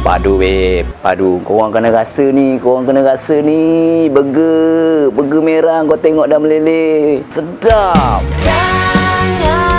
Padu babe, padu. Korang kena rasa ni, burger merah kau tengok dah meleleh. Sedap. Jangan